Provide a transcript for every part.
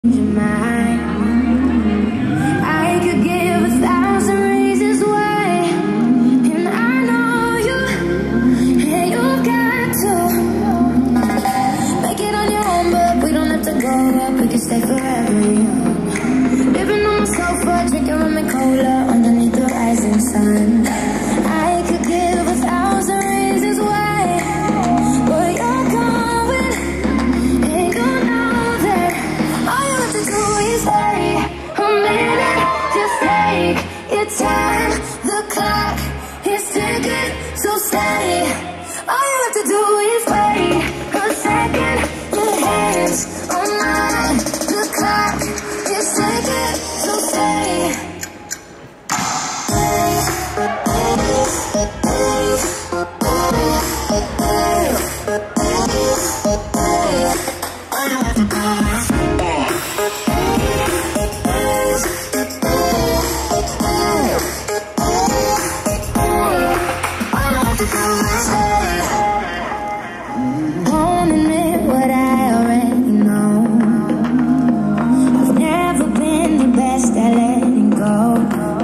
your mind. I could give 1,000 reasons why, and I know you, and you got to make it on your own, but we don't have to go up, we can stay forever young. Living on my sofa, drinking rum and cola underneath the rising sun. I could give 1,000 reasons why, but you're going, and you know that all you have to do is wait a minute. Just take your time, the clock is ticking, so stay. All you have to do is wait a second. Your hands on mine, the clock is ticking, so stay. Won't admit what I already know. I've never been the best at letting go.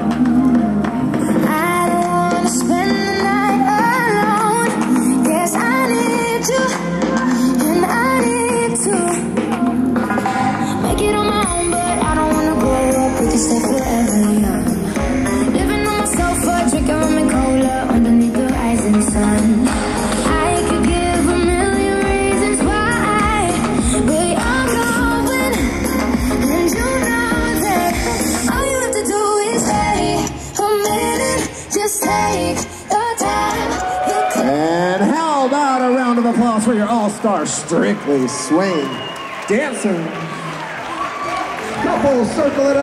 I don't wanna spend the night alone. Yes, I need you, and I need to make it on my own, but I don't wanna grow up. We can stay forever young. Living on my sofa, drinking rum and cola underneath the rising sun. I could give a million reasons why, but you're going, and you know that all you have to do is wait a minute. Just take your time. And how about a round of applause for your all-star Strictly Swing dancer? Couple circle it up.